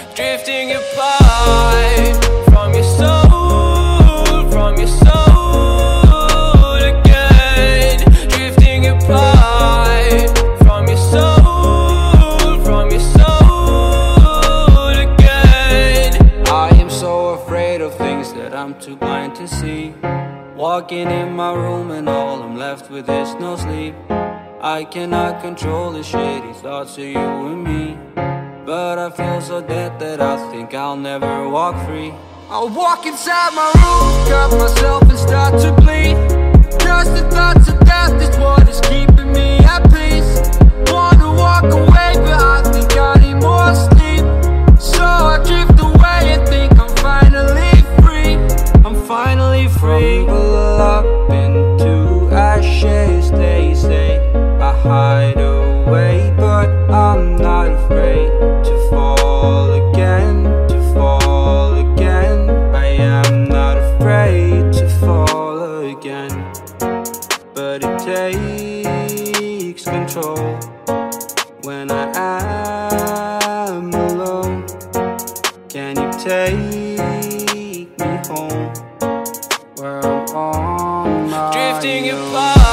Drifting apart from your soul, from your soul again. Drifting apart from your soul, from your soul again. I am so afraid of things that I'm too blind to see. Walking in my room and all I'm left with is no sleep. I cannot control the shitty thoughts of you and me, but I feel so dead that I think I'll never walk free. I'll walk inside my room, cut myself and start to bleed. Just the thoughts of death is what is keeping me at peace. Wanna walk away, but I think I need more sleep. So I drift away and think I'm finally free. I'm finally free. Crumble up into ashes, they say I hide away, but I'm not afraid to fall again, to fall again. I am not afraid to fall again. But it takes control when I am alone. Can you take me home where I'm on my own? Drifting apart